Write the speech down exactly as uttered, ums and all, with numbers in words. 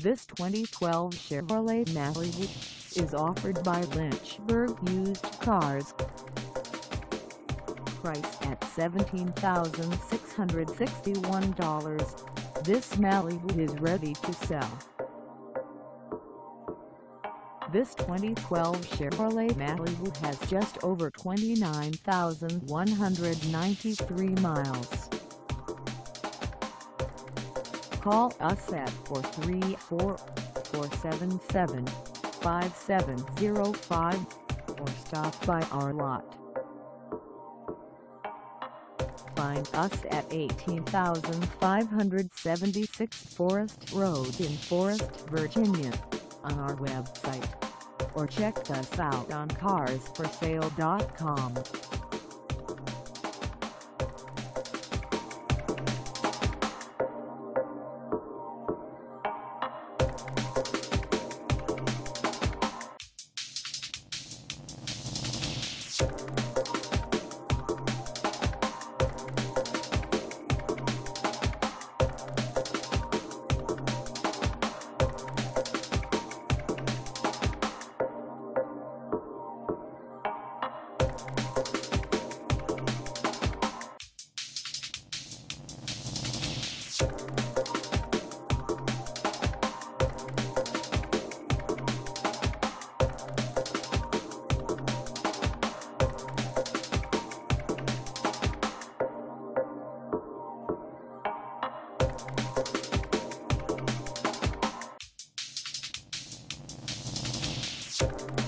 This twenty twelve Chevrolet Malibu is offered by Lynchburg Used Cars. Price at seventeen thousand six hundred sixty-one dollars, this Malibu is ready to sell. This twenty twelve Chevrolet Malibu has just over twenty-nine thousand one hundred ninety-three miles. Call us at four three four, four seven seven, five seven zero five or stop by our lot. Find us at eighteen thousand five hundred seventy-six Forest Road in Forest, Virginia, on our website, or check us out on cars for sale dot com. You